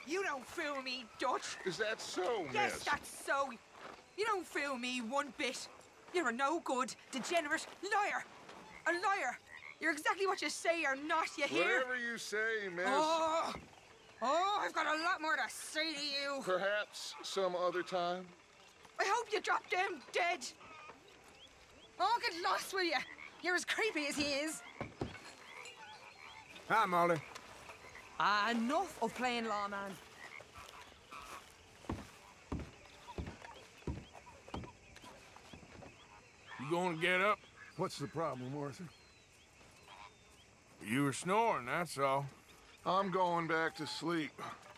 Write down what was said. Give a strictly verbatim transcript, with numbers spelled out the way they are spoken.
You don't fool me, Dutch. Is that so, miss? Yes, that's so. You don't fool me one bit. You're a no-good, degenerate liar. A liar. You're exactly what you say you're not, you hear? Whatever you say, miss. Oh, oh, I've got a lot more to say to you. Perhaps some other time? I hope you drop them dead. Oh, get lost with you. You're as creepy as he is. Hi, Molly. Ah, enough of playing lawman. You gonna get up? What's the problem, Arthur? You were snoring, that's all. I'm going back to sleep.